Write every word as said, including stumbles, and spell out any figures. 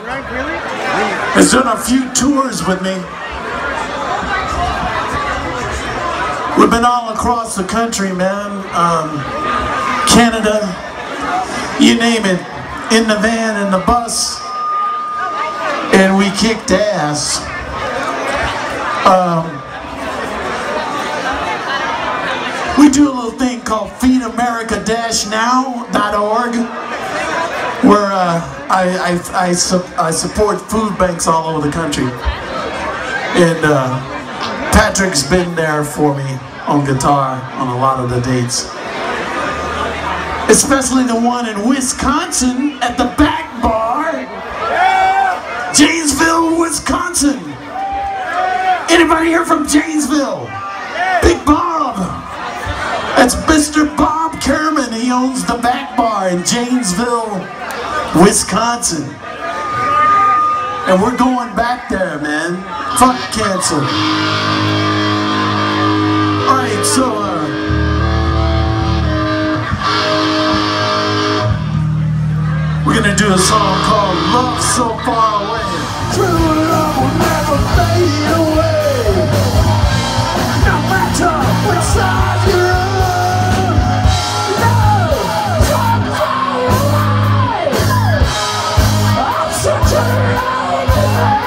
has done a few tours with me. We've been all across the country, man. Um, Canada, you name it, in the van, in the bus, and we kicked ass. Um, we do a little thing called feed america dash now dot org, where uh, I, I, I, su I support food banks all over the country. And uh, Patrick's been there for me on guitar on a lot of the dates. Especially the one in Wisconsin at the back bar. Janesville, Wisconsin. Anybody here from Janesville? Big Bob. That's Mister Bob Kerman. He owns the back bar in Janesville, Wisconsin. And we're going back there, man. Fuck cancer. Alright, so uh, we're gonna do a song called Love So Far Away. True love will never fade away, no matter which side you're on. Love so far away, I'm such a lonely man.